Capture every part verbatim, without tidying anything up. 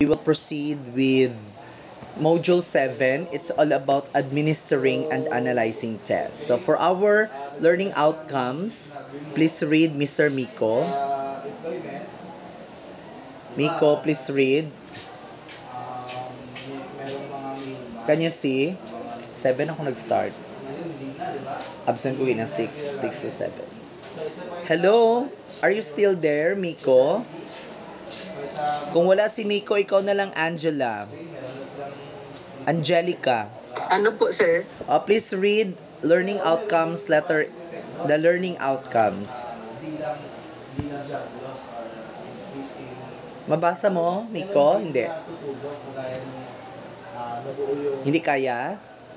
we will proceed with Module seven. It's all about administering and analyzing tests. So for our learning outcomes, please read Mister Miko. Miko, please read. Can you see? seven ako nag-start. Absent ko na six, six to seven. Hello? Are you still there, Miko? Kung wala si Miko, ikaw na lang, Angela. Angelica. Ano po, sir? Uh, please read learning outcomes, letter, the learning outcomes. Mabasa mo, Miko? Hindi. Hindi kaya?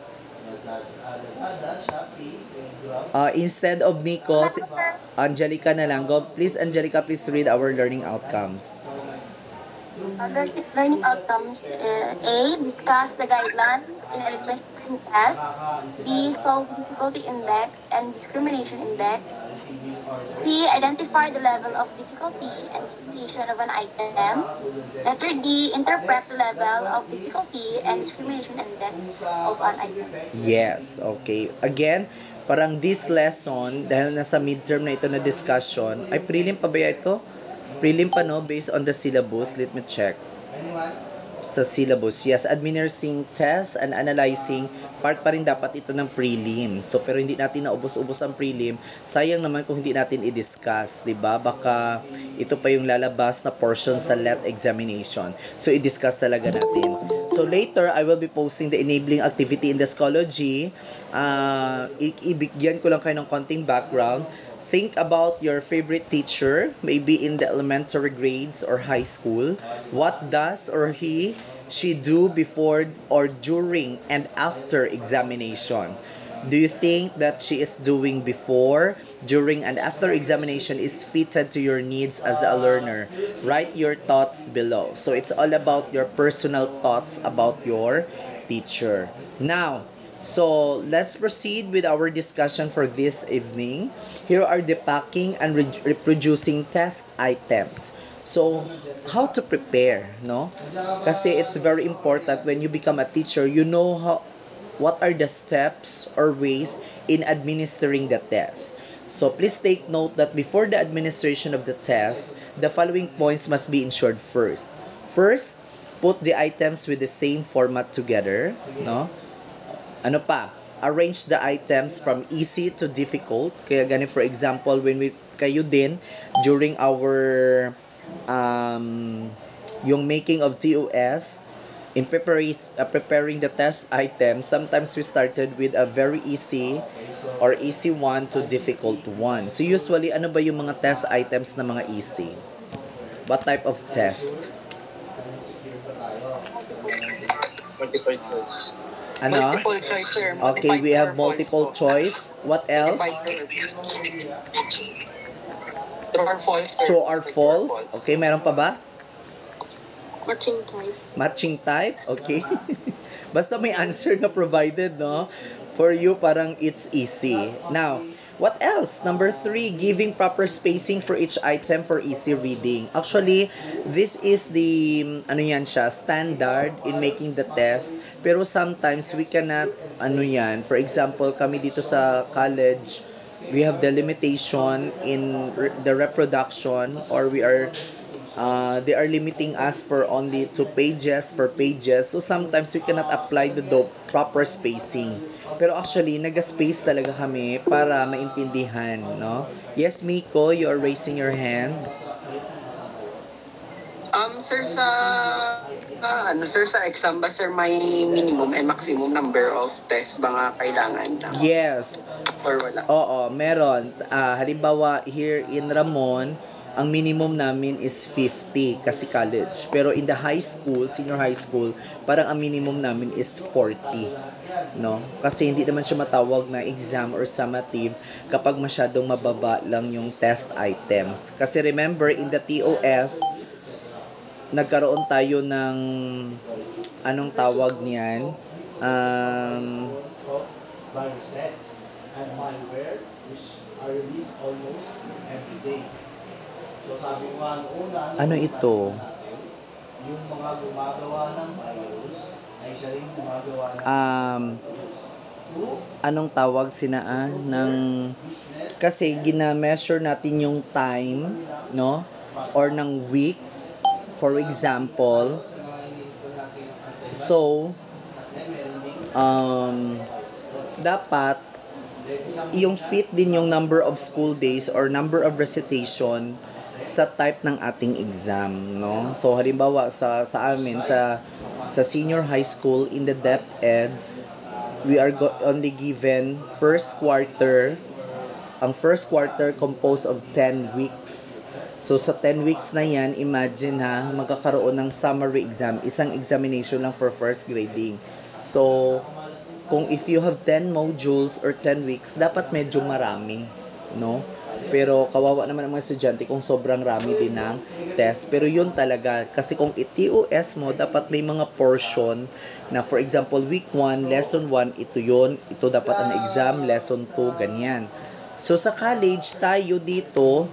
Uh, instead of Miko, si Angelica na lang. Go, please, Angelica, please read our learning outcomes. Uh, learning outcomes. Uh, A. Discuss the guidelines in a requesting test. B. Solve difficulty index and discrimination index. C. Identify the level of difficulty and discrimination of an item. Letter D. Interpret the level of difficulty and discrimination index of an item. Yes, okay. Again, parang this lesson, dahil nasa midterm na ito na discussion, ay prelim pa ba ito? Prelim pa, no? Based on the syllabus. Let me check. Sa syllabus. Yes, administering test and analyzing. Part pa rin dapat ito ng prelim. So, pero hindi natin naubos-ubos ang prelim. Sayang naman kung hindi natin i-discuss. Diba? Baka ito pa yung lalabas na portion sa L E T examination. So, i-discuss talaga natin. So, later, I will be posting the enabling activity in the Schoology. Uh, ibigyan ko lang kayo ng konting background. Think about your favorite teacher, maybe in the elementary grades or high school. What does or he, she do before or during and after examination? Do you think that she is doing before, during, and after examination is fitted to your needs as a learner? Write your thoughts below. So it's all about your personal thoughts about your teacher. Now, so, let's proceed with our discussion for this evening. Here are the packing and re reproducing test items. So, how to prepare, no? Kasi it's very important when you become a teacher, you know how, what are the steps or ways in administering the test. So, please take note that before the administration of the test, the following points must be ensured first. First, put the items with the same format together, no? Ano pa? Arrange the items from easy to difficult. Kaya ganun, for example, when we, kayo din, during our, um, yung making of T O S, in preparing, uh, preparing the test items, sometimes we started with a very easy or easy one to difficult one. So usually, ano ba yung mga test items na mga easy? What type of test? Multiple choice. Ano? Multiple choice, sir. Okay, we have multiple choice. What else? True or false, sir. True or false? Okay, meron pa ba? Matching type. Matching type? Okay. Basta may answer na provided, no? For you, parang it's easy. Now, what else? Number three, giving proper spacing for each item for easy reading. Actually, this is the, ano yan siya, standard in making the test. Pero sometimes we cannot, ano yan, for example, kami dito sa college, we have the limitation in re- the reproduction, or we are, uh, they are limiting us for only two pages per pages. So sometimes we cannot apply the do- proper spacing. Pero actually, nag-space talaga kami para maintindihan, no? Yes, Miko, you are raising your hand. Um, sir, sa, uh, ano, sir, sa exam ba, sir, may minimum and maximum number of tests ba nga kailangan? Yes. Or wala? Oo, meron. Uh, halimbawa, here in Ramon, ang minimum namin is fifty kasi college. Pero in the high school, senior high school, parang ang minimum namin is forty. No? Kasi hindi naman siya matawag na exam or summative kapag masyadong mababa lang yung test items. Kasi remember, in the T O S, nagkaroon tayo ng anong tawag niyan? Um, viruses and malware which are released almost every day. So sabi ko nga noong una, ano ito? yung mga gumagawa ng virus ay siya rin gumagawa ng Um, anong tawag sinaa ng kasi gina-measure natin yung time, no? Or ng week, for example. So, um, dapat yung fit din yung number of school days or number of recitation sa type ng ating exam, no? So halimbawa sa sa amin sa sa senior high school in the DepEd, we are go- only given first quarter. Ang first quarter composed of ten weeks. So sa ten weeks na yan, imagine ha, magkakaroon ng summary exam, isang examination lang for first grading. So kung if you have ten modules or ten weeks, dapat medyo marami, no? Pero kawawa naman ang mga estudyante kung sobrang rami din ng test. Pero yun talaga, kasi kung i-T O S mo, dapat may mga portion na for example, week one, lesson one, ito yun. Ito dapat ang exam, lesson two, ganyan. So sa college, tayo dito,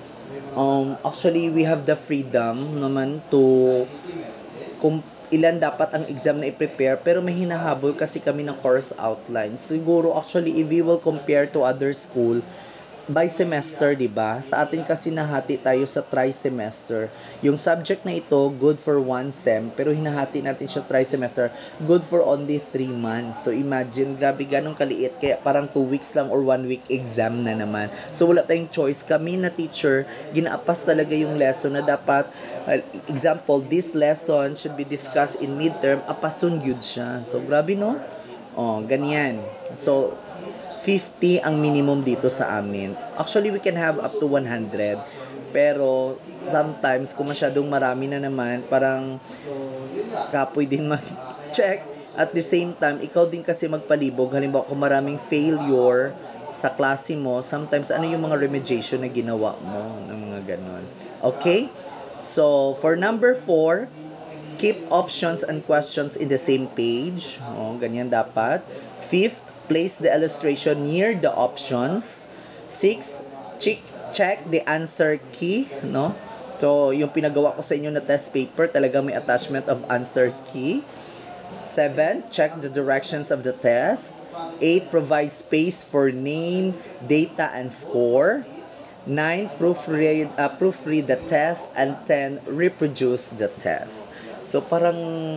um, actually we have the freedom naman to kung ilan dapat ang exam na i-prepare, pero may hinahabol kasi kami ng course outline. Siguro actually if we will compare to other school, by semester, di ba? Sa atin kasi nahati tayo sa tri-semester. Yung subject na ito, good for one sem, pero hinahati natin siya tri-semester, good for only three months. So imagine, grabe ganong kaliit, kaya parang two weeks lang or one week exam na naman. So wala tayong choice. Kami na teacher, ginaapas talaga yung lesson na dapat, uh, example, this lesson should be discussed in midterm, apasun yun siya. So grabe no? Oh, ganyan. So, fifty ang minimum dito sa amin. Actually, we can have up to one hundred. Pero, sometimes, kung masyadong marami na naman, parang kapoy din mag-check. At the same time, ikaw din kasi magpalibog. Halimbawa, kung maraming failure sa klase mo, sometimes, ano yung mga remediation na ginawa mo? Ng mga ganon. Okay? So, for number four, keep options and questions in the same page. O, ganyan dapat. Fifth, place the illustration near the options. Six, check, check the answer key, no? So, yung pinagawa ko sa inyo na test paper, talaga may attachment of answer key. Seven, check the directions of the test. Eight, provide space for name, data, and score. Nine, proofread, uh, proofread the test. And ten, reproduce the test. So, parang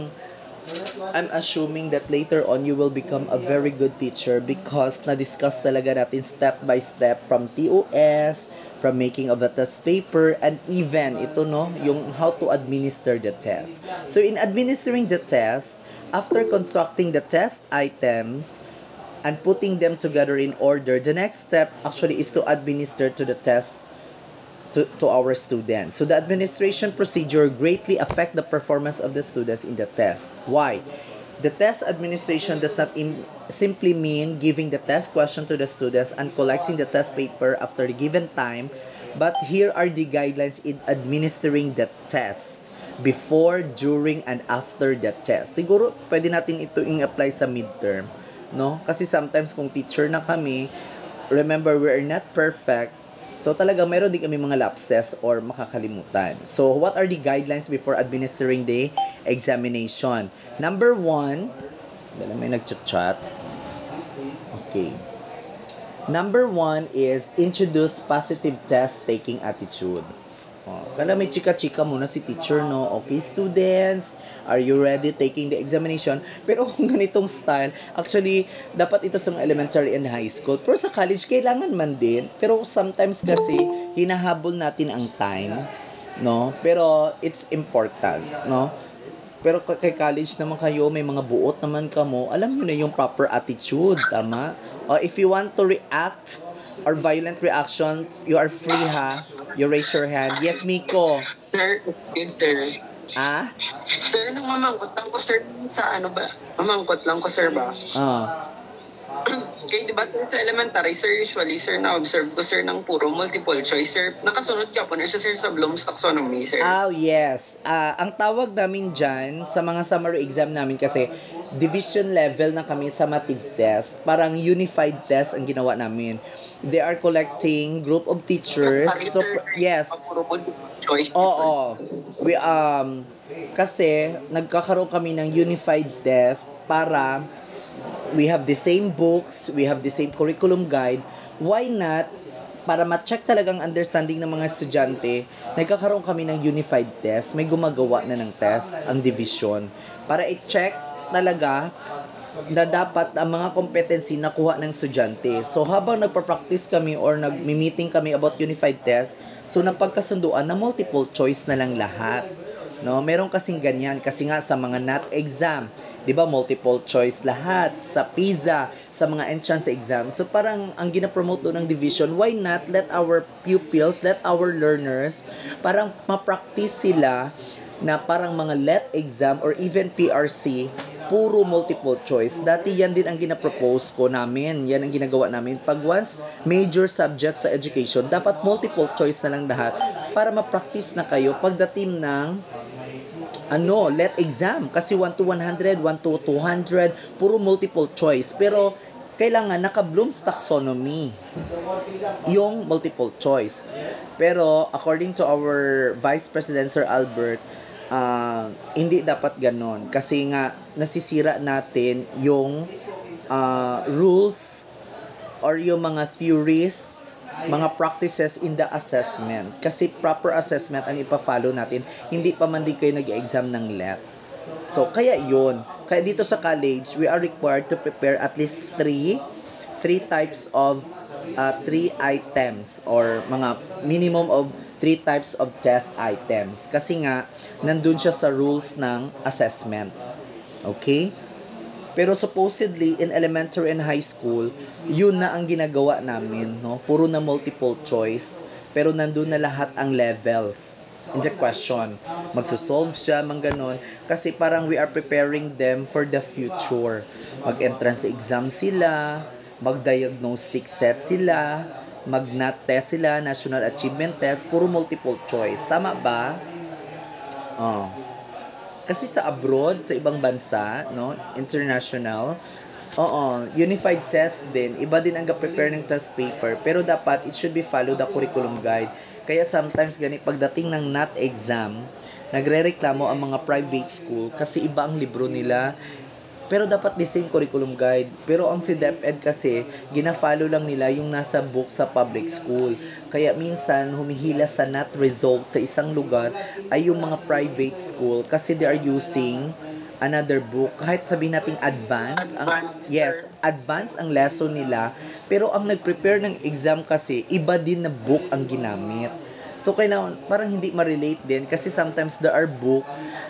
I'm assuming that later on you will become a very good teacher because na-discuss talaga natin step by step from T O S, from making of the test paper, and even ito no, yung how to administer the test. So in administering the test, after constructing the test items and putting them together in order, the next step actually is to administer to the test To, to our students. So the administration procedure greatly affect the performance of the students in the test. Why? The test administration does not im- simply mean giving the test question to the students and collecting the test paper after the given time, but here are the guidelines in administering the test before, during, and after the test. Siguro pwede natin ito i-apply sa midterm, no? Kasi sometimes kung teacher na kami, remember we are not perfect. So talaga meron din kami mga lapses or makakalimutan. So what are the guidelines before administering the examination? Number one, dala may nagchat-chat. Okay. Number one is introduce positive test-taking attitude. Oh, kala may chika-chika muna si teacher, no? Okay, students, are you ready taking the examination? Pero kung ganitong style, actually, dapat ito sa mga elementary and high school. Pero sa college, kailangan man din. Pero sometimes kasi, hinahabol natin ang time, no? Pero it's important, no? Pero kay college naman kayo, may mga buot naman kamo, alam nyo na yung proper attitude, tama? Or if you want to react or violent reaction, you are free ha. You raise your hand. Yes, Miko. Sir, good sir. Ah? Sir, nung mamangkot lang ko sir sa ano ba? Mamangkot lang ko sir ba? Ah. Kaya di ba sir, sa elementary, sir, usually, sir, na-observe ko, sir, ng puro multiple choice, sir. Nakasunod ka po na siya, sir, sa Bloom's Taxonomy, sir. Oh, yes. Ah, ang tawag namin dyan sa mga summary exam namin kasi division level na kami summative test. Parang unified test ang ginawa namin. They are collecting group of teachers. Sorry, To, sir, yes. puro multiple choice. Oo. We, um, kasi nagkakaroon kami ng unified test para we have the same books, we have the same curriculum guide. Why not? Para ma-check talagang understanding ng mga estudyante, nagkakaroon kami ng unified test. May gumagawa na ng test ang division. Para i-check talaga na dapat ang mga competency nakuha ng estudyante. So habang nagpa-practice kami or nag-meeting kami about unified test, so napagkasunduan na multiple choice na lang lahat. No, meron kasing ganyan kasi nga sa mga N A T exam, 'di ba, multiple choice lahat sa PISA, sa mga entrance exam. So parang ang gina-promote doon ng division, why not let our pupils, let our learners parang ma-practice sila na parang mga L E T exam or even P R C, puro multiple choice. Dati yan din ang gina-propose ko namin. Yan ang ginagawa namin. Pag once major subject sa education, dapat multiple choice na lang lahat para ma-practice na kayo pagdating ng ano, L E T exam. Kasi one to one hundred, one to two hundred, puro multiple choice. Pero, kailangan naka-Bloom's Taxonomy yung multiple choice. Pero, according to our Vice President, Sir Albert, uh, hindi dapat ganon. Kasi nga, nasisira natin yung uh, rules or yung mga theories, mga practices in the assessment. Kasi proper assessment ang ipa-follow natin. Hindi pa man din kayo nag-exam ng L E T. So, kaya yun. Kaya dito sa college, we are required to prepare at least three, three types of, uh, three items or mga minimum of three types of test items. Kasi nga, nandun siya sa rules ng assessment. Okay? Pero supposedly, in elementary and high school, yun na ang ginagawa namin, no? Puro na multiple choice, pero nandun na lahat ang levels. In the question, magsosolve siya, mang ganon, kasi parang we are preparing them for the future. Mag-entrance exam sila, mag-diagnostic set sila, mag-N A T test sila, National Achievement Test, puro multiple choice. Tama ba? Oh. Kasi sa abroad, sa ibang bansa, no, international, oo, unified test din, iba din ang prepare ng test paper, pero dapat it should be follow the curriculum guide. Kaya sometimes gani pagdating ng N A T exam, nagrereklamo ang mga private school kasi iba ang libro nila. Pero dapat the same curriculum guide. Pero ang si DepEd kasi, gina-follow lang nila yung nasa book sa public school. Kaya minsan, humihila sa N A T result sa isang lugar ay yung mga private school kasi they are using another book. Kahit sabihin natin advanced. Ang, yes, advanced ang lesson nila. Pero ang nag-prepare ng exam kasi, iba din na book ang ginamit. So, kailangan, parang hindi ma-relate din kasi sometimes there are book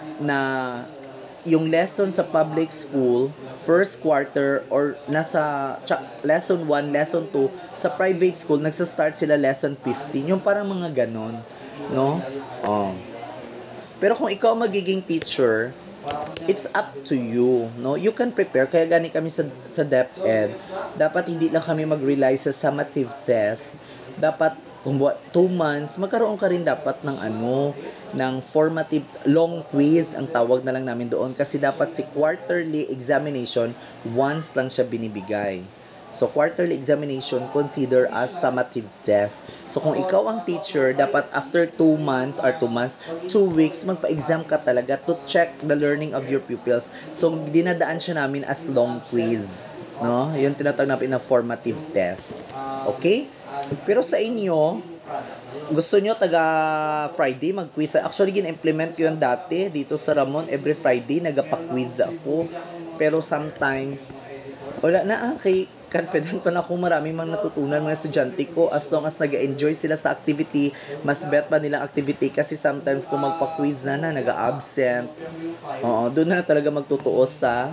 na yung lesson sa public school, first quarter, or nasa tsa, lesson one, lesson two, sa private school, nagsa-start sila lesson fifteen. Yung parang mga ganon. No? Oh. Pero kung ikaw magiging teacher, it's up to you. No? You can prepare. Kaya gani kami sa, sa DepEd, dapat hindi lang kami mag-rely sa summative test. Dapat kung buat two months, magkaroon ka rin dapat ng ano, ng formative long quiz, ang tawag na lang namin doon. Kasi dapat si quarterly examination, once lang siya binibigay. So, quarterly examination, consider as summative test. So, kung ikaw ang teacher, dapat after two months or two months, two weeks, magpa-exam ka talaga to check the learning of your pupils. So, dinadaan siya namin as long quiz. No? Yun tinatawag namin na formative test. Okay? Pero sa inyo, gusto nyo taga Friday mag-quiz. Actually, gina-implement ko yun dati dito sa Ramon. Every Friday, nagapa-quiz ako. Pero sometimes, wala na ah. Kay confident pa na akong maraming mga natutunan mga estudyante ko as long as nag-enjoy sila sa activity. Mas bet pa nilang activity kasi sometimes kung magpa-quiz na na, nag-absent. Oo, doon na talaga magtutuos sa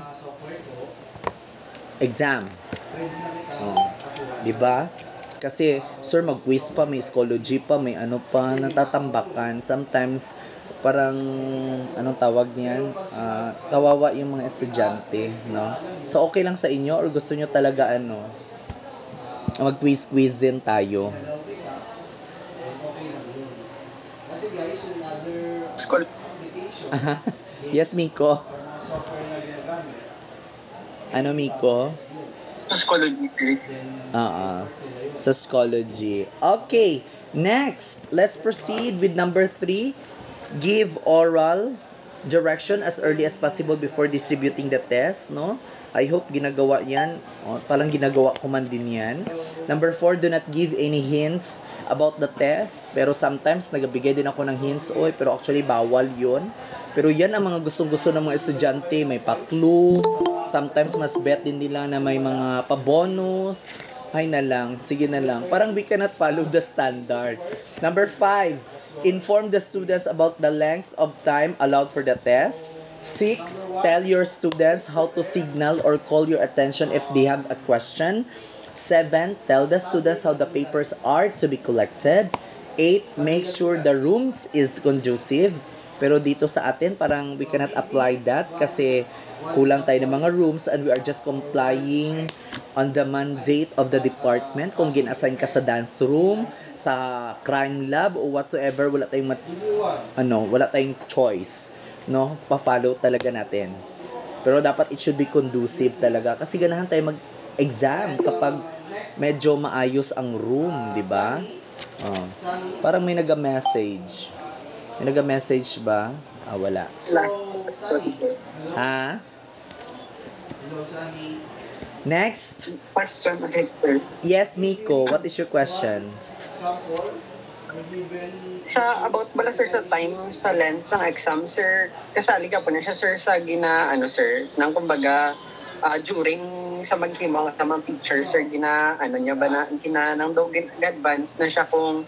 exam. Oo. Diba? Kasi, sir, mag-quiz pa, may psychology pa, may ano pa, natatambakan. Sometimes, parang, anong tawag niyan? Uh, kawawa yung mga estudyante, no? So, okay lang sa inyo or gusto nyo talaga, ano, Mag-quiz-quiz din tayo. penalty ka, then okay lang yun. Kasi guys, yung other School. application, Aha. Yes, Miko. or mga software na ginagamit, Ano, Miko? Psychology. then Oo. Sociology. Okay. Next, let's proceed with number three. Give oral direction as early as possible before distributing the test, no? I hope ginagawa yan. O, palang ginagawa ko man din yan. Number four, do not give any hints about the test. Pero sometimes, nagabigay din ako ng hints. Oy, pero actually, bawal yon. Pero yan ang mga gustong-gusto ng mga estudyante. May pa-clue. Sometimes, mas bet din nila na may mga pa-bonus. Ay na lang. Sige na lang. Parang we cannot follow the standard. Number five, inform the students about the length of time allowed for the test. Six, tell your students how to signal or call your attention if they have a question. Seven, tell the students how the papers are to be collected. Eight, make sure the rooms is conducive. Pero dito sa atin, parang we cannot apply that kasi kulang tayo ng mga rooms and we are just complying on the mandate of the department. Kung gin-assign ka sa dance room, sa crime lab, o whatsoever, wala tayong mat- ano, wala tayong choice. No, pa-follow talaga natin. Pero dapat it should be conducive talaga kasi ganahan tayo mag-exam kapag medyo maayos ang room, di ba? Oh. Parang may naga-message. May naga-message ba? Ah, wala. Ha? Next. Question ulit, sir. Yes, Miko. What is your question? example, given Sa about bala sir sa time sa length ng exam, sir, kasali ka po na siya sir sa gina, ano sir, nang kumbaga, ah, during sa maghimo sa mga picture, sir, gina, ano niya ba na, gina, nang daw gin- advance na siya kung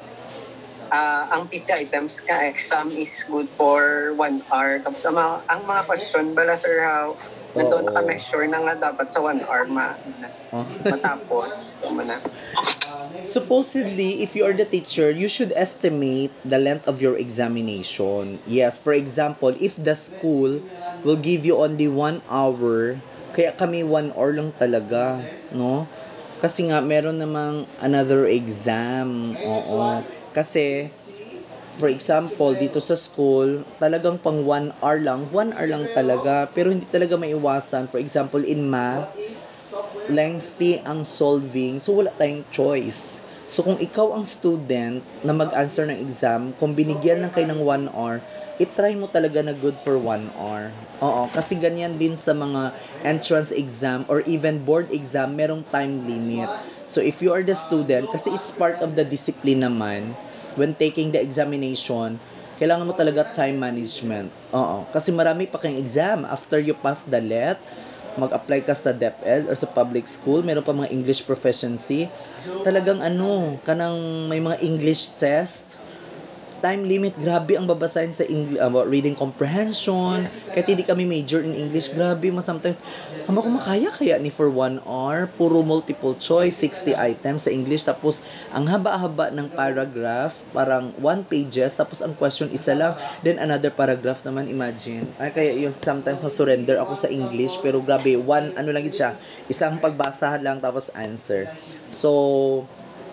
ah, ang fifty items ka exam is good for one hour. Tapos ang mga, ang mga question, bala sir, how, nandoon Oo. naka-make sure na nga dapat sa one hour ma, Oh. matapos. Tama na. Supposedly, if you are the teacher, you should estimate the length of your examination. Yes, for example, if the school will give you only one hour, kaya kami one hour lang talaga, no? Kasi nga, meron namang another exam. Oo. Kasi, for example, dito sa school, talagang pang one hour lang. One hour lang talaga. Pero hindi talaga maiwasan. For example, in math, lengthy ang solving. So, wala tayong choice. So, kung ikaw ang student na mag-answer ng exam, kung binigyan lang kayo ng one hour, itry mo talaga na good for one hour. Oo, kasi ganyan din sa mga entrance exam or even board exam, merong time limit. So, if you are the student, kasi it's part of the discipline naman, when taking the examination, kailangan mo talaga time management. Oo, kasi marami pa kang exam. After you pass the L E T, mag-apply ka sa DepEd or sa public school, meron pa mga English proficiency. Talagang ano, kanang may mga English test, time limit, grabe ang babasahin sa English, about reading comprehension. Kahit hindi kami major in English, grabe, mas sometimes, kama ko makaya kaya ni for one hour, puro multiple choice, sixty items sa English, tapos ang haba-haba ng paragraph, parang one pages, tapos ang question isa lang, then another paragraph naman, imagine. Ay, kaya yun, sometimes na-surrender ako sa English, pero grabe, one, ano lang yun siya, isang pagbasa lang, tapos answer. So,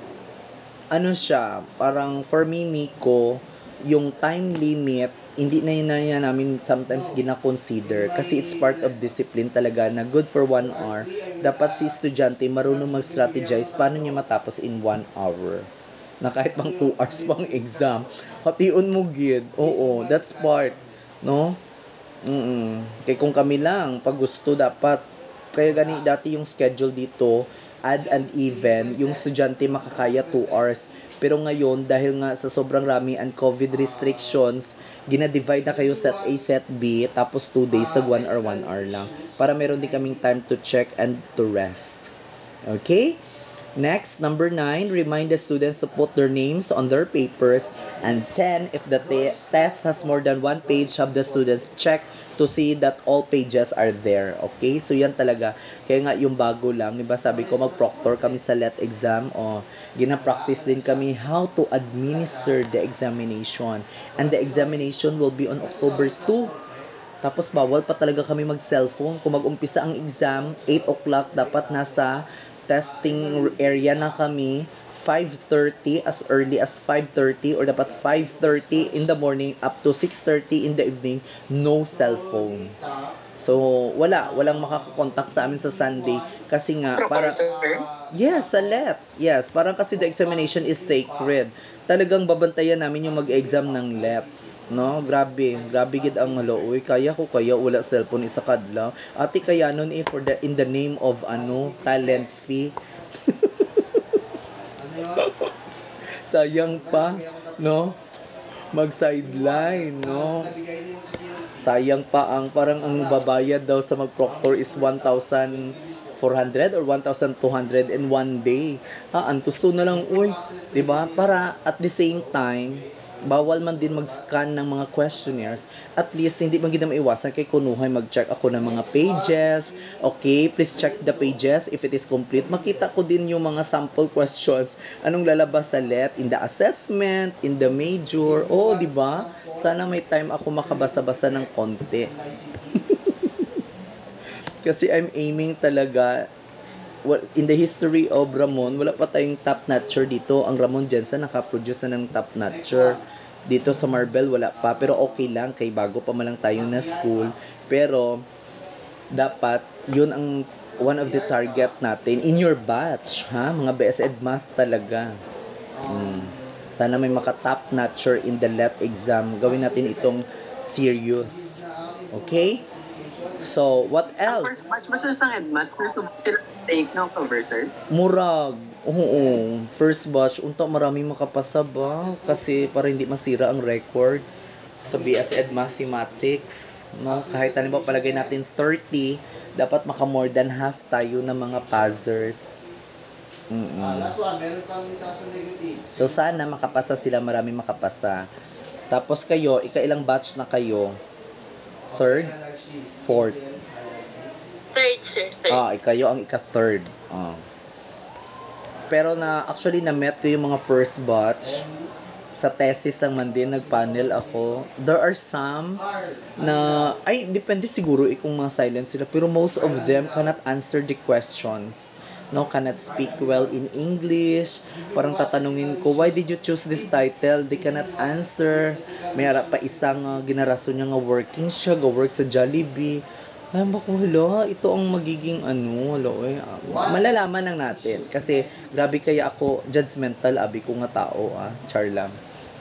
ano siya, parang for me, Miko, yung time limit, hindi na yun na yun namin sometimes gina-consider kasi it's part of discipline talaga na good for one hour. Dapat si estudyante marunong mag-strategize paano niya matapos in one hour. Na kahit pang two hours pang exam, hation mo gid. Oo, that's part. No? Mm Kaya kung kami lang, pag gusto dapat, kaya gani dati yung schedule dito, add and even, yung estudyante makakaya two hours. Pero ngayon, dahil nga sa sobrang rami and COVID restrictions, gina-divide na kayo set A, set B, tapos two days, tag one hour, one hour lang. Para meron din kaming time to check and to rest. Okay? Next, number nine, remind the students to put their names on their papers. And ten, if the te- test has more than one page, have the students check to see that all pages are there. Okay? So, yan talaga. Kaya nga, yung bago lang, diba sabi ko, mag-proctor kami sa L E T exam. O, gina-practice din kami how to administer the examination. And the examination will be on October second. Tapos bawal pa talaga kami mag-cellphone. Kung mag-umpisa ang exam, eight o'clock, dapat nasa testing area na kami. five thirty, as early as five thirty, or dapat five thirty in the morning up to six thirty in the evening, no cellphone. So, wala. Walang makakakontakt sa amin sa Sunday. Kasi nga, para... Yes, sa L E T. Yes, parang kasi the examination is sacred. Talagang babantayan namin yung mag-exam ng L E T. No, grabe. Grabe gid ang malo. Uy, kaya ko kaya wala cellphone isa kadlaw. Ati kaya nun eh, for the, in the name of ano, talent fee. Sayang pa, no? Mag-sideline, no? Sayang pa ang parang ang babayad daw sa mag-proctor is one thousand four hundred or one thousand two hundred in one day. Ah, antusto na lang, uy. 'Di ba? Para at the same time, bawal man din mag-scan ng mga questionnaires. At least, hindi man gina maiwasan kay kunuhay mag-check ako ng mga pages. Okay, please check the pages if it is complete. Makita ko din yung mga sample questions. Anong lalabas sa L E T, in the assessment, in the major. Oh, di ba? Sana may time ako makabasa-basa ng konti. Kasi I'm aiming talaga, well, in the history of Ramon, wala pa tayong top-notcher dito. Ang Ramon Jensen nakaproduce na ng top-notcher. Dito sa Marvel, wala pa. Pero okay lang, kay bago pa malang tayo na school. Pero, dapat, yun ang one of the target natin in your batch, ha? Mga B S Ed Math talaga. Hmm. Sana may maka-top-notcher in the L E T exam. Gawin natin itong serious. Okay? So, what else? First batch ba sir sa headmaster? First batch sila take ng cover, sir? Murag. Oo. First batch. Unta marami makapasa ba? Kasi para hindi masira ang record sa B S Ed Mathematics. No? Kahit halimbawa palagay natin thirty, dapat maka more than half tayo ng mga passers. Mm-mm. Last one, meron pang isa sa negative. So, sana makapasa sila. Marami makapasa. Tapos kayo, ikailang batch na kayo? Third? Fourth? Third, sir. Third. Ah, ikayo ang ika-third. Ah. Pero na, actually, na-met ko yung mga first batch. Sa thesis lang man din, nag-panel ako. There are some na, ay, depende siguro eh kung mga silent sila. Pero most of them cannot answer the questions. No, cannot speak well in English. Parang tatanungin ko, why did you choose this title? They cannot answer. May harap pa isang uh, ginarason niya nga working siya, go-work sa Jollibee. Ay, bako, hala, ito ang magiging ano, hala, eh. Uh, malalaman lang natin. Kasi, grabe kaya ako, judgmental, abi ko nga tao, ah, char lang.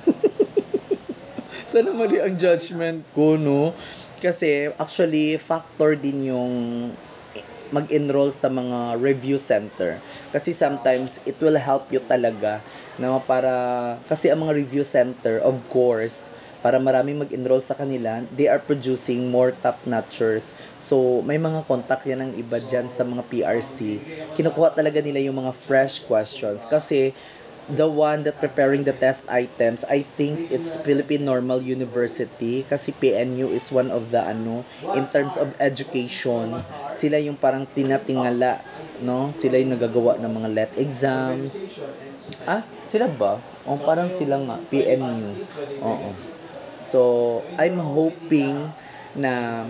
Sana mali ang judgment ko, no? Kasi, actually, factor din yung mag-enroll sa mga review center. Kasi sometimes, it will help you talaga, no? Para, kasi ang mga review center, of course, para maraming mag-enroll sa kanila, they are producing more top-notchers. So, may mga contact yan ng iba dyan sa mga P R C. Kinukuha talaga nila yung mga fresh questions. Kasi, the one that preparing the test items, I think it's Philippine Normal University. Kasi P N U is one of the, ano, in terms of education, sila yung parang tinatingala, no? Sila yung nagagawa ng mga L E T exams. Ah, sila ba? O, parang sila nga, P N U. Oo. So, I'm hoping na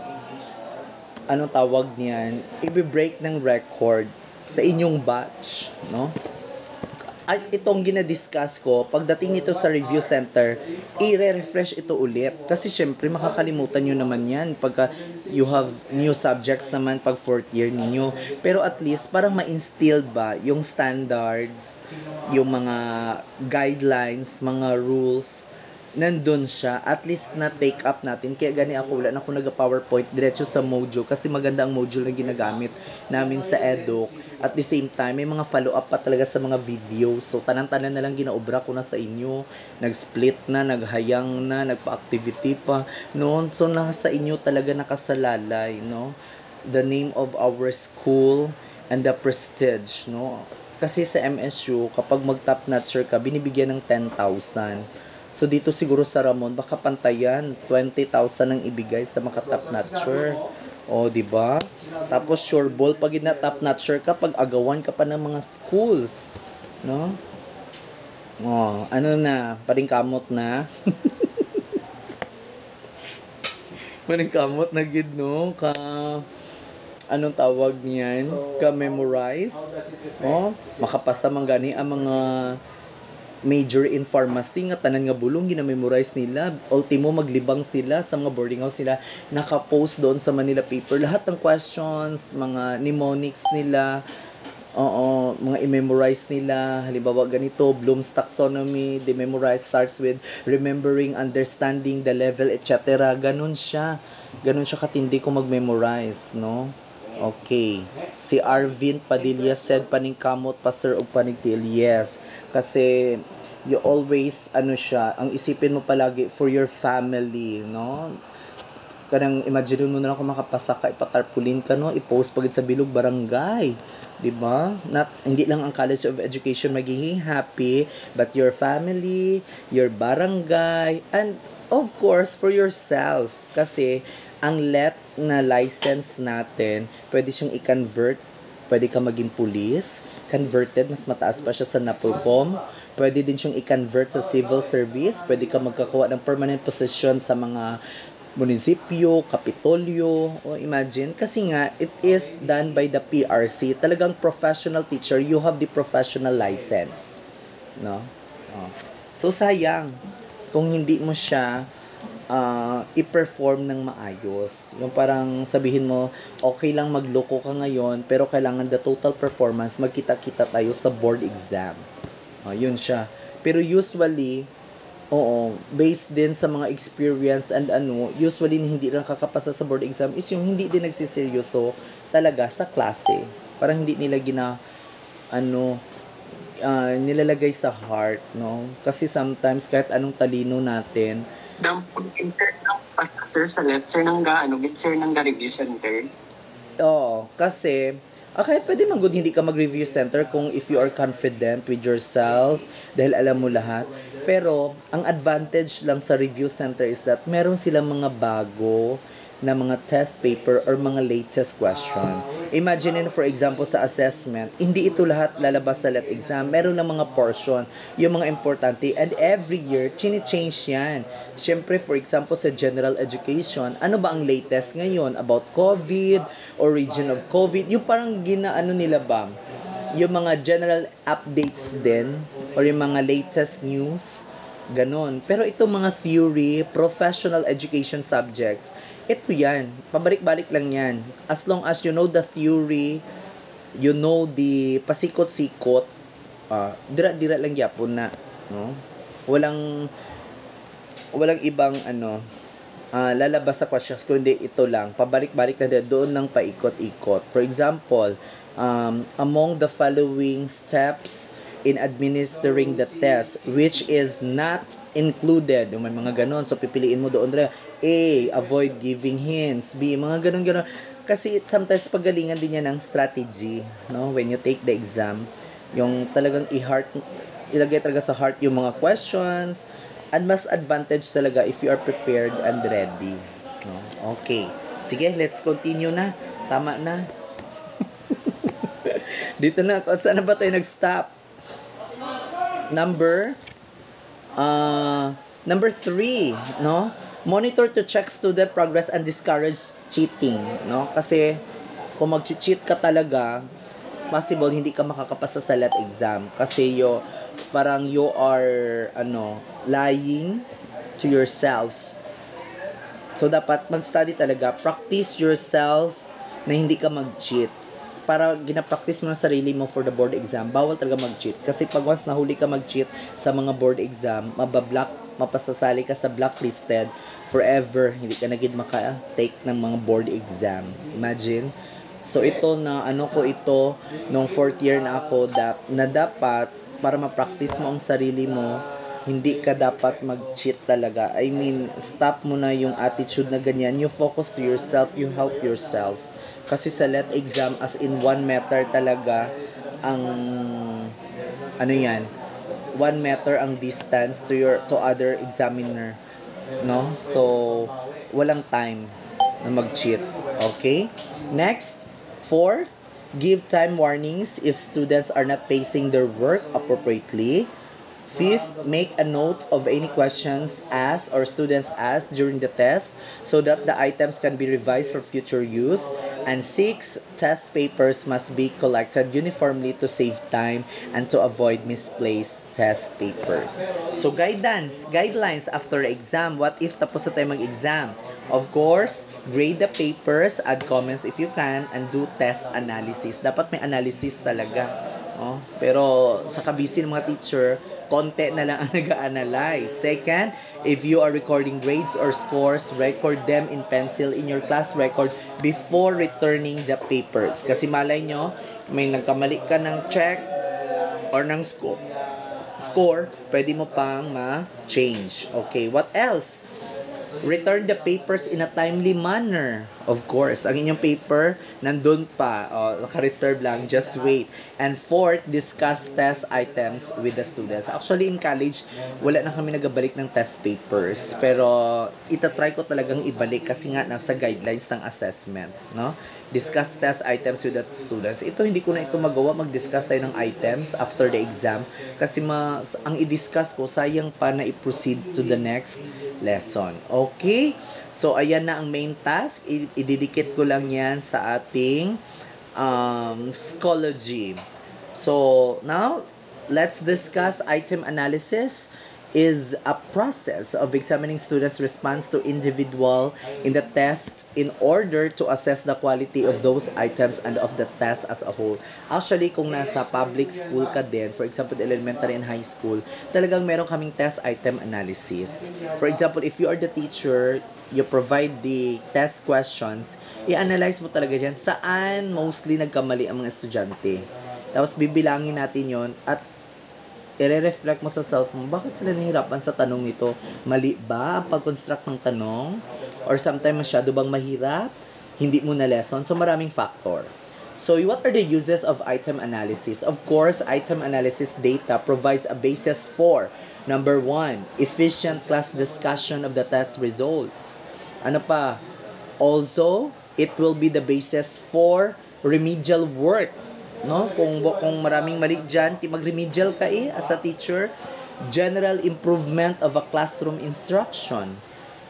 anong tawag niyan, i-break ng record sa inyong batch, no? At itong ginadiscuss ko, pagdating nito sa review center, i-refresh ito ulit. Kasi syempre, makakalimutan nyo naman yan pagka you have new subjects naman pag fourth year ninyo. Pero at least, parang ma-instill ba yung standards, yung mga guidelines, mga rules, nandun siya, at least na take up natin. Kaya gani ako, wala na ako nag-PowerPoint diretso sa Mojo kasi maganda ang module na ginagamit namin sa Eduk. At the same time, may mga follow-up pa talaga sa mga videos. So, tanan-tanan na lang ginaobra ko na sa inyo. Nag-split na, naghayang na, nagpa-activity pa. No? So, nasa inyo talaga nakasalalay, no? The name of our school and the prestige, no? Kasi sa M S U, kapag mag-top notcher ka, binibigyan ng ten thousand. So, dito siguro sa Ramon, baka pantayan, twenty thousand ang ibigay sa mga top notcher. O, di ba? Tapos, sure ball, pag na top notcher ka, pag agawan ka pa ng mga schools. No? O, ano na, paring kamot na. Maning kamot na gid no ka anong tawag niyan? Ka memorize. Oh, makapasa man gani ang mga major in pharmacy nga tanan nga bulong gina-memorize nila. Ultimo maglibang sila sa mga boarding house nila, naka-post doon sa Manila paper lahat ng questions, mga mnemonics nila. Oo, mga i-memorize nila. Halimbawa ganito, Bloom's taxonomy, they memorize starts with remembering, understanding the level, et cetera. Ganun siya. Ganun siya katindi kung mag-memorize, no? Okay. Si Arvin Padilla said, paningkamot, pastor o panigtil. Yes. Kasi, you always, ano siya, ang isipin mo palagi for your family, no? Kanang imagine mo na lang kung makapasa ka, ipatarpulin ka, no? I-post pagid sa bilog barangay. Diba? Not, hindi lang ang College of Education magiging happy, but your family, your barangay, and of course, for yourself. Kasi, ang L E T na license natin, pwede siyang i-convert. Pwede ka maging police. Converted, mas mataas pa siya sa NAPOLCOM. Pwede din siyang i-convert sa civil service. Pwede ka magkakuha ng permanent position sa mga munisipyo, kapitolyo, o imagine, kasi nga, it is done by the P R C. Talagang professional teacher, you have the professional license. No? Oh. So, sayang, kung hindi mo siya uh, i-perform ng maayos. Yung parang sabihin mo, okay lang magloko ka ngayon, pero kailangan the total performance, magkita-kita tayo sa board exam. Oh, yun siya. Pero usually, oo, based din sa mga experience and ano, usually hindi lang kakapasa sa board exam is yung hindi din nagsiseryoso talaga sa klase. Parang hindi nila gina, ano, uh, nilalagay sa heart, no? Kasi sometimes kahit anong talino natin, Nang pag-insert ng pastor sa left, sir, nang ga, ano, sir, nang ga review center. oo, kasi, okay, pwede man good hindi ka mag-review center kung if you are confident with yourself, dahil alam mo lahat. Pero, ang advantage lang sa review center is that meron silang mga bago na mga test paper or mga latest question. Imagine, for example, sa assessment, hindi ito lahat lalabas sa L E T exam. Meron lang mga portion, yung mga importante. And every year, chini-change yan. Siyempre, for example, sa general education, ano ba ang latest ngayon about COVID, origin of COVID? Yung parang ginaano nila ba? Yung mga general updates din, or yung mga latest news, ganon. Pero ito mga theory, professional education subjects, ito yan, pabalik-balik lang yan. As long as you know the theory, you know the pasikot-sikot, uh, dira-dira lang yapon na, no? Walang, walang ibang, ano, uh, lalabas sa questions, kundi ito lang, pabalik-balik na doon lang paikot-ikot. For example, um, among the following steps in administering the test, which is not included. Yung may mga ganon. So, pipiliin mo doon. A, avoid giving hints. B, mga ganon-ganon. Kasi sometimes pagalingan din yan ng strategy, no? When you take the exam, yung talagang i-heart, ilagay talaga sa heart yung mga questions, and mas advantage talaga if you are prepared and ready. No? Okay. Sige, let's continue na. Tama na. Dito na. Saan na ba tayo nag-stop? Number uh, number three, no? Monitor to check student progress and discourage cheating, no? Kasi kung mag-cheat ka talaga, possible hindi ka makakapasa sa L E T exam kasi yo parang you are ano, lying to yourself. So dapat mag-study talaga, practice yourself na hindi ka mag-cheat. Para gina-practice mo ang sarili mo for the board exam, bawal talaga mag-cheat. Kasi pag once nahuli ka mag-cheat sa mga board exam, mabablock, mapasasali ka sa blacklisted forever. Hindi ka na gid maka-take ng mga board exam. Imagine. So ito na, ano ko ito, nung fourth year na ako, dap, na dapat, para ma-practice mo ang sarili mo, hindi ka dapat mag-cheat talaga. I mean, stop mo na yung attitude na ganyan. You focus to yourself, you help yourself. Kasi sa L E T exam, as in one meter talaga ang, ano yan, one meter ang distance to your, to other examiner. No? So, walang time na mag-cheat. Okay? Next, fourth, give time warnings if students are not pacing their work appropriately. Fifth, make a note of any questions asked or students asked during the test so that the items can be revised for future use. And six, test papers must be collected uniformly to save time and to avoid misplaced test papers. So guidance, guidelines after the exam. What if tapos na tayo mag-exam? Of course, grade the papers, add comments if you can, and do test analysis. Dapat may analysis talaga. Oh, pero sa kabisi ng mga teacher, konti na lang ang nag-analyze. Second, if you are recording grades or scores, record them in pencil in your class record before returning the papers. Kasi malay nyo, may nagkamali ka ng check or ng score, score, pwede mo pang ma-change. Okay, what else? Return the papers in a timely manner. Of course, ang inyong paper, nandun pa. O, naka-reserve lang. Just wait. And fourth, discuss test items with the students. Actually, in college, wala na kami nagabalik ng test papers. Pero, itatry ko talagang ibalik kasi nga nasa guidelines ng assessment. No? Discuss test items with the students. Ito, hindi ko na ito magawa. Mag-discuss tayo ng items after the exam. Kasi ma, ang i-discuss ko, sayang pa na i-proceed to the next lesson. Okay? So, ayan na ang main task. I- ididikit ko lang yan sa ating um, Schoology. So, now, let's discuss item analysis. Is a process of examining students' response to individual in the test in order to assess the quality of those items and of the test as a whole. Actually, kung nasa public school ka din, for example, elementary and high school, talagang meron kaming test item analysis. For example, if you are the teacher, you provide the test questions, i-analyze mo talaga dyan saan mostly nagkamali ang mga estudyante. Tapos bibilangin natin yon at i-reflect mo sa self mo, bakit sila nahihirapan sa tanong nito? Mali ba ang pag-construct ng tanong? Or sometimes masyado bang mahirap? Hindi mo na lesson? So, maraming factor. So, what are the uses of item analysis? Of course, item analysis data provides a basis for, number one, efficient class discussion of the test results. Ano pa? Also, it will be the basis for remedial work. No, kung kung maraming mali diyan, mag-remedial ka eh as a teacher. General improvement of a classroom instruction,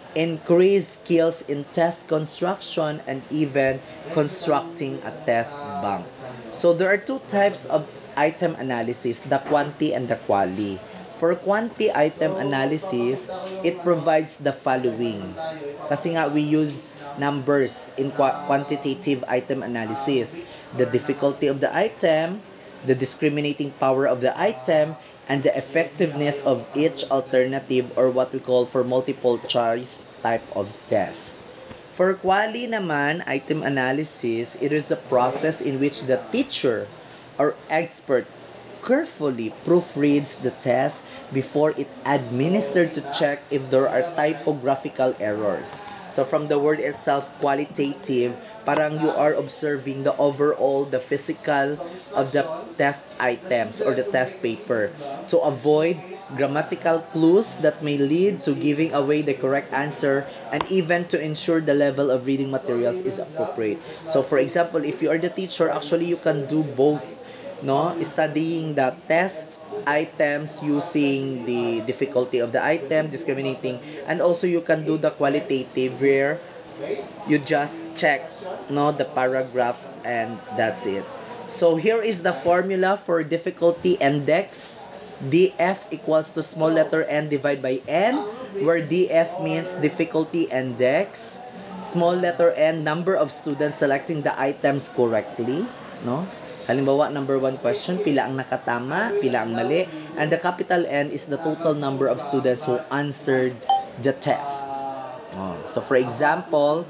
increase skills in test construction, and even constructing a test bank. So there are two types of item analysis, the quanti and the quali. For quanti item analysis, it provides the following. Kasi nga we use numbers in qu- quantitative item analysis. The difficulty of the item, the discriminating power of the item, and the effectiveness of each alternative or what we call for multiple choice type of test. For quali naman, item analysis, it is a process in which the teacher or expert carefully proofreads the test before it administered to check if there are typographical errors. So from the word itself, qualitative, parang you are observing the overall, the physical of the test items or the test paper to avoid grammatical clues that may lead to giving away the correct answer and even to ensure the level of reading materials is appropriate. So for example, if you are the teacher, actually you can do both. No, studying the test items using the difficulty of the item, discriminating, and also you can do the qualitative where you just check no the paragraphs and that's it. So here is the formula for difficulty index. D F equals to small letter n divided by n, where D F means difficulty index, small letter n number of students selecting the items correctly, no? Halimbawa, number one question, pila ang nakatama, pila ang mali, and the capital N is the total number of students who answered the test. Oh, so for example,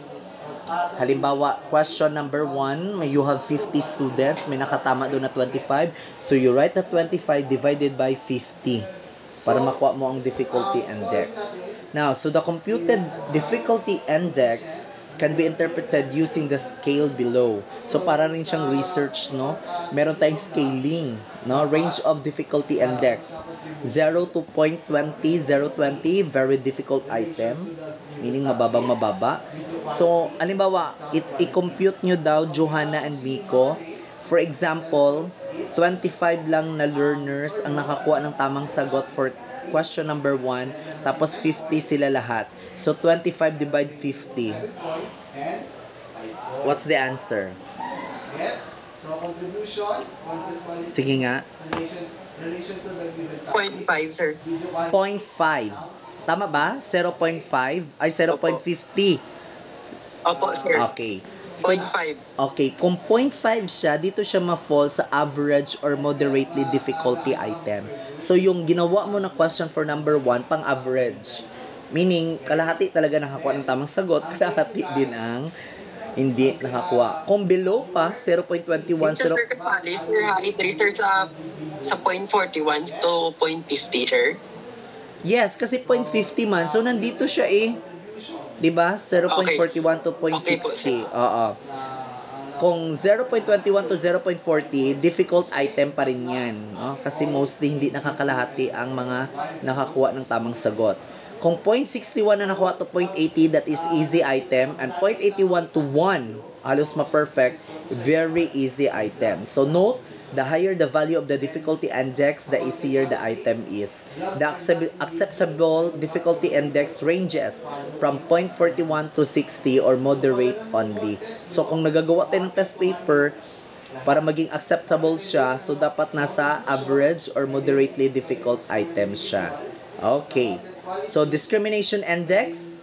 halimbawa, question number one, you have fifty students, may nakatama doon na twenty-five, so you write the twenty-five divided by fifty para makuha mo ang difficulty index. Now, so the computed difficulty index can be interpreted using the scale below. So para rin siyang research, no? Meron tayong scaling, no? Range of difficulty index. zero to zero point two zero, zero twenty, very difficult item. Meaning mababang mababa. So, alimbawa, it i-compute nyo daw, Johanna and Miko. For example, twenty-five lang na learners ang nakakuha ng tamang sagot for question number one, tapos fifty sila lahat. So, twenty-five divide fifty. Points and five points. What's the answer? Gets? So, contribution, content quality, Sige nga. relation, relation to the given task. point five, sir. Video zero point five. Tama ba? zero point five? Ay, zero point five zero. Opo, sir. Okay. So, point five. okay, kung zero point five siya, dito siya ma-fall sa average or moderately difficulty item. So, yung ginawa mo na question for number one, pang average. Meaning, kalahati talaga nakakuha ng tamang sagot, kalahati din ang hindi nakakuha. Kung below pa, zero point two one, Sir, sir, kapali, sir, height rater sa sa point forty-one to point fifty, sir. yes, kasi zero point five zero man, so nandito siya eh. Diba? zero point four one to zero point six zero. Oo. Kung zero point two one to zero point four zero, difficult item pa rin yan. No? Kasi mostly hindi nakakalahati ang mga nakakuha ng tamang sagot. Kung zero point six one na nakuha to zero point eight zero, that is easy item. And zero point eight one to one, halos ma-perfect, very easy item. So note, the higher the value of the difficulty index, the easier the item is. The accept- acceptable difficulty index ranges from zero point four one to sixty or moderate only. So kung nagagawa tayo ng test paper, para maging acceptable siya, so dapat nasa average or moderately difficult item siya. Okay. So discrimination index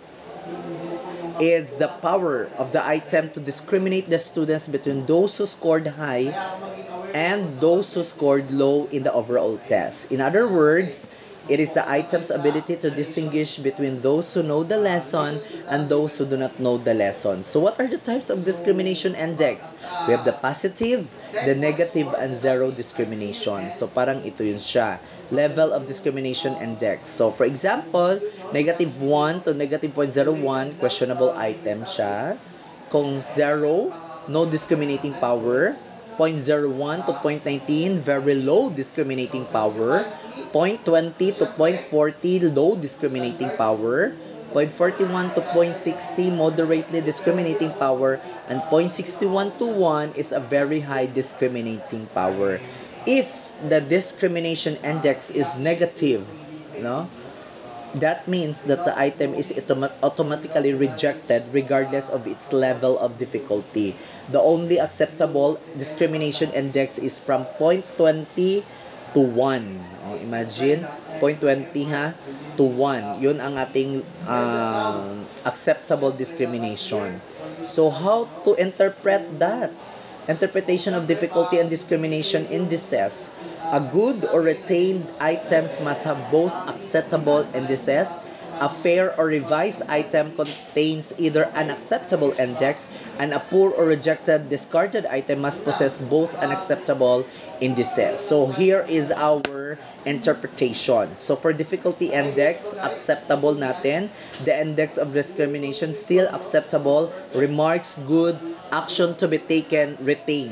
is the power of the item to discriminate the students between those who scored high and those who scored low in the overall test. In other words, it is the item's ability to distinguish between those who know the lesson and those who do not know the lesson. So what are the types of discrimination index? We have the positive, the negative, and zero discrimination. So parang ito yun siya. Level of discrimination index. So for example, negative one to negative zero point zero one, questionable item siya. Kung zero, no discriminating power. zero point zero one to zero point one nine, very low discriminating power. zero point two zero to zero point four zero, low discriminating power. zero point four one to zero point six zero, moderately discriminating power. And zero point six one to one is a very high discriminating power. If the discrimination index is negative, no? That means that the item is automa- automatically rejected regardless of its level of difficulty. The only acceptable discrimination index is from zero point two zero to one. Oh, imagine, zero point two zero ha, to one. Yun ang ating uh, acceptable discrimination. So, how to interpret that? Interpretation of difficulty and discrimination indices. A good or retained items must have both acceptable indices. A fair or revised item contains either an acceptable index, and a poor or rejected discarded item must possess both unacceptable indices. So here is our interpretation. So for difficulty index, acceptable natin. The index of discrimination, still acceptable. Remarks, good. Action to be taken, retain.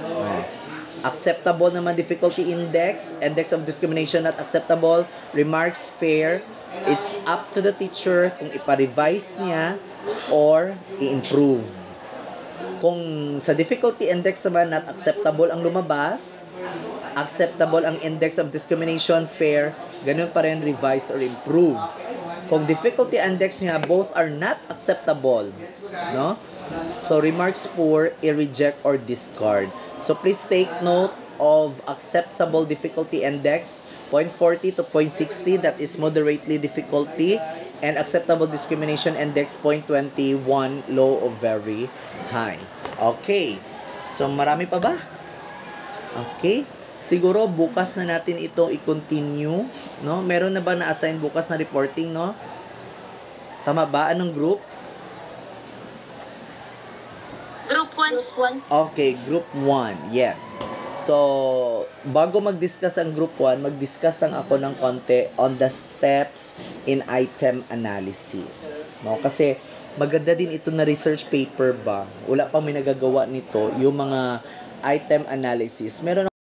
Acceptable naman difficulty index. Index of discrimination, not acceptable. Remarks, fair. It's up to the teacher kung ipa-revise niya or i-improve. Kung sa difficulty index naman, not acceptable ang lumabas, acceptable ang index of discrimination, fair, ganun pa rin, revise or improve. Kung difficulty index niya, both are not acceptable, no? So, remarks poor, i-reject or discard. So, please take note of acceptable difficulty index, zero point four zero to zero point six zero, that is moderately difficulty, and acceptable discrimination index, zero point two one, low or very high. Okay. So, marami pa ba? Okay. Siguro, bukas na natin ito i-continue, no? Meron na ba na-assign bukas na reporting, no? Tama ba? Anong group? Group one. Okay, group one. Yes. So, bago mag-discuss ang group one, mag-discuss lang ako ng konti on the steps in item analysis. No? Kasi, maganda din ito na research paper ba? Wala pa may nagagawa nito, yung mga item analysis. Meron